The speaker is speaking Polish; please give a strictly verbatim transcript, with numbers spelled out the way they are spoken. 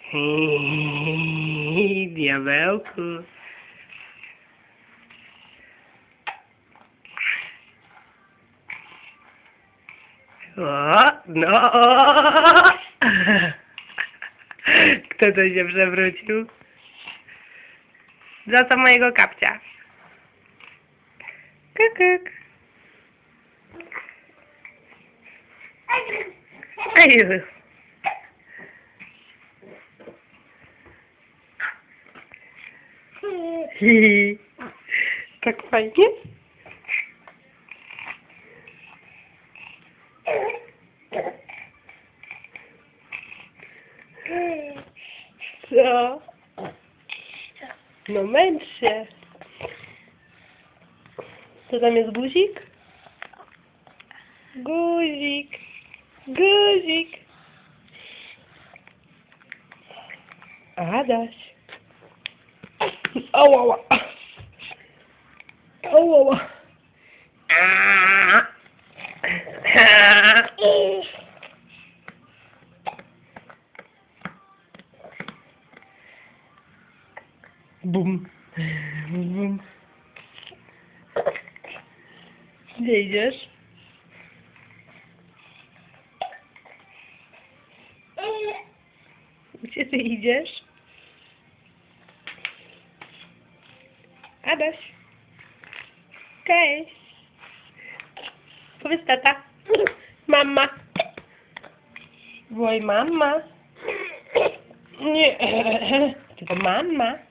Diabełku. O, no. Kto to się przewrócił? Za to mojego kapcia. Kukuk. Ej. Hi. Tak fajnie? Co? No męcz się. Co tam jest, guzik? Guzik. Guzik. Adaś. Ołała. Ołała. Bum. Bum. Gdzie idziesz? Gdzie ty idziesz? Adaś. Cześć. Powiedz tata. Mama. Wołaj mama. Nie. Tylko mama.